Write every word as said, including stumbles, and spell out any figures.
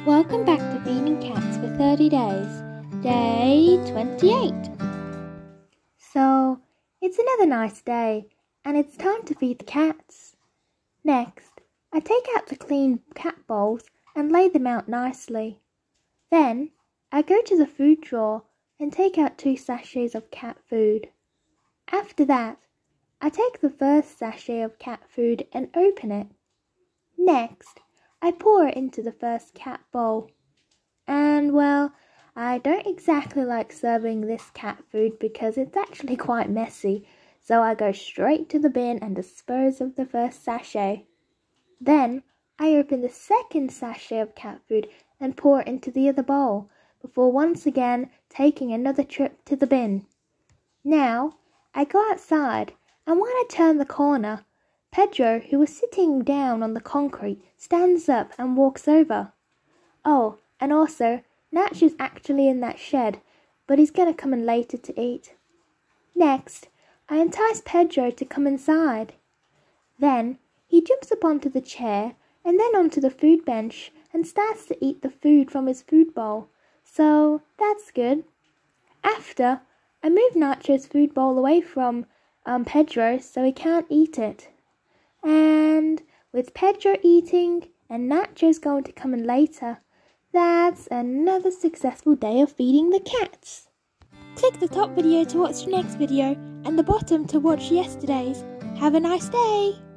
Welcome back to Feeding Cats for thirty days, day twenty-eight. So, it's another nice day, and it's time to feed the cats. Next, I take out the clean cat bowls and lay them out nicely. Then, I go to the food drawer and take out two sachets of cat food. After that, I take the first sachet of cat food and open it. Next, I pour it into the first cat bowl. And well, I don't exactly like serving this cat food because it's actually quite messy, so I go straight to the bin and dispose of the first sachet. Then, I open the second sachet of cat food and pour it into the other bowl, before once again taking another trip to the bin. Now, I go outside, and when I turn the corner, Pedro, who was sitting down on the concrete, stands up and walks over. Oh, and also, Nacho's actually in that shed, but he's going to come in later to eat. Next, I entice Pedro to come inside. Then, he jumps up onto the chair and then onto the food bench and starts to eat the food from his food bowl, so that's good. After, I move Nacho's food bowl away from um, Pedro so he can't eat it. And with Pedro eating and Nacho's going to come in later, that's another successful day of feeding the cats. Click the top video to watch the next video and the bottom to watch yesterday's. Have a nice day!